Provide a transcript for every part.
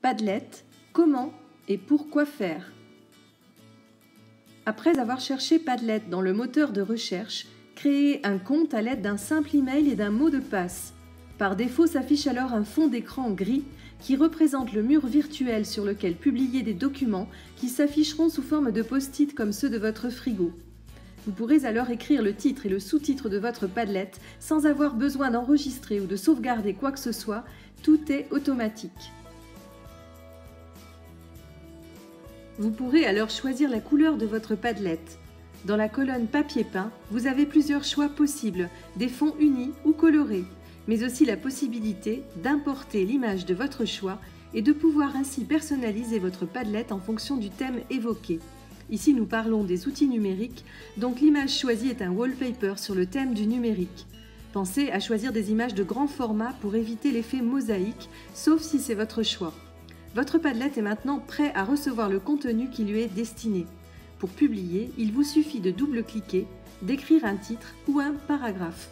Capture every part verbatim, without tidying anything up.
Padlet, comment et pourquoi faire? Après avoir cherché Padlet dans le moteur de recherche, créez un compte à l'aide d'un simple email et d'un mot de passe. Par défaut s'affiche alors un fond d'écran gris qui représente le mur virtuel sur lequel publier des documents qui s'afficheront sous forme de post-it comme ceux de votre frigo. Vous pourrez alors écrire le titre et le sous-titre de votre Padlet sans avoir besoin d'enregistrer ou de sauvegarder quoi que ce soit, tout est automatique. Vous pourrez alors choisir la couleur de votre Padlet. Dans la colonne papier peint, vous avez plusieurs choix possibles, des fonds unis ou colorés, mais aussi la possibilité d'importer l'image de votre choix et de pouvoir ainsi personnaliser votre Padlet en fonction du thème évoqué. Ici, nous parlons des outils numériques, donc l'image choisie est un wallpaper sur le thème du numérique. Pensez à choisir des images de grand format pour éviter l'effet mosaïque, sauf si c'est votre choix. Votre Padlet est maintenant prêt à recevoir le contenu qui lui est destiné. Pour publier, il vous suffit de double-cliquer, d'écrire un titre ou un paragraphe.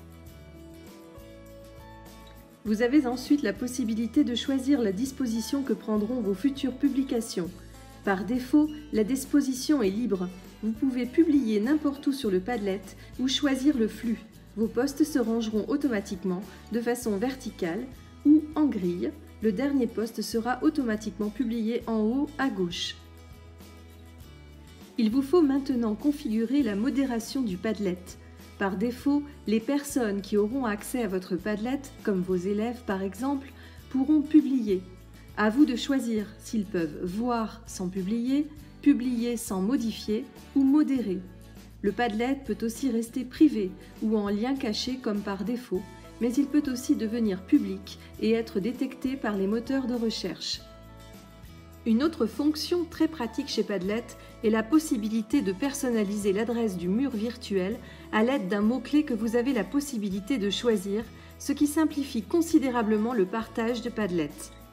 Vous avez ensuite la possibilité de choisir la disposition que prendront vos futures publications. Par défaut, la disposition est libre. Vous pouvez publier n'importe où sur le Padlet ou choisir le flux. Vos posts se rangeront automatiquement de façon verticale ou en grille. Le dernier post sera automatiquement publié en haut à gauche. Il vous faut maintenant configurer la modération du Padlet. Par défaut, les personnes qui auront accès à votre Padlet, comme vos élèves par exemple, pourront publier. À vous de choisir s'ils peuvent voir sans publier, publier sans modifier ou modérer. Le Padlet peut aussi rester privé ou en lien caché comme par défaut, mais il peut aussi devenir public et être détecté par les moteurs de recherche. Une autre fonction très pratique chez Padlet est la possibilité de personnaliser l'adresse du mur virtuel à l'aide d'un mot-clé que vous avez la possibilité de choisir, ce qui simplifie considérablement le partage de Padlet.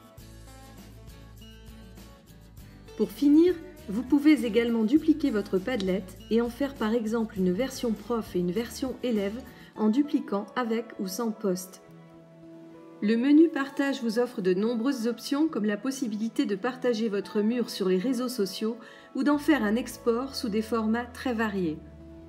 Pour finir, vous pouvez également dupliquer votre Padlet et en faire par exemple une version prof et une version élève en dupliquant avec ou sans post. Le menu Partage vous offre de nombreuses options comme la possibilité de partager votre mur sur les réseaux sociaux ou d'en faire un export sous des formats très variés.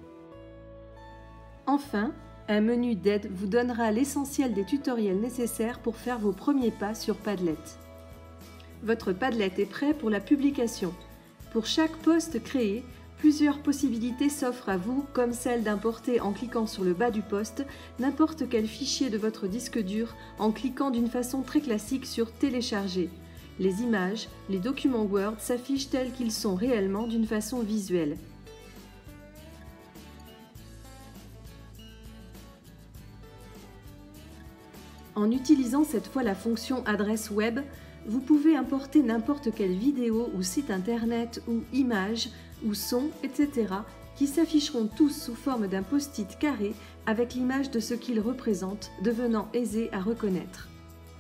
Enfin, un menu d'aide vous donnera l'essentiel des tutoriels nécessaires pour faire vos premiers pas sur Padlet. Votre Padlet est prêt pour la publication. Pour chaque post créé, plusieurs possibilités s'offrent à vous, comme celle d'importer en cliquant sur le bas du post n'importe quel fichier de votre disque dur en cliquant d'une façon très classique sur « Télécharger ». Les images, les documents Word s'affichent tels qu'ils sont réellement d'une façon visuelle. En utilisant cette fois la fonction adresse web, vous pouvez importer n'importe quelle vidéo ou site internet ou image ou son, et cetera qui s'afficheront tous sous forme d'un post-it carré avec l'image de ce qu'ils représentent, devenant aisé à reconnaître.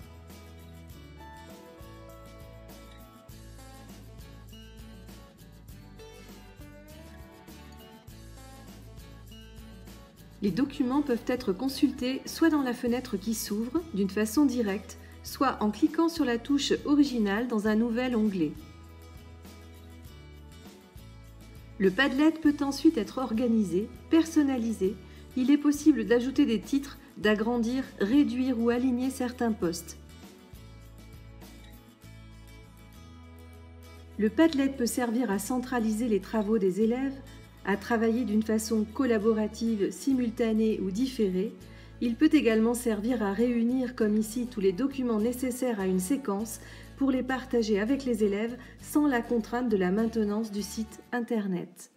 Les documents peuvent être consultés soit dans la fenêtre qui s'ouvre d'une façon directe, soit en cliquant sur la touche Original dans un nouvel onglet. Le Padlet peut ensuite être organisé, personnalisé. Il est possible d'ajouter des titres, d'agrandir, réduire ou aligner certains postes. Le Padlet peut servir à centraliser les travaux des élèves, à travailler d'une façon collaborative, simultanée ou différée. Il peut également servir à réunir, comme ici, tous les documents nécessaires à une séquence pour les partager avec les élèves sans la contrainte de la maintenance du site internet.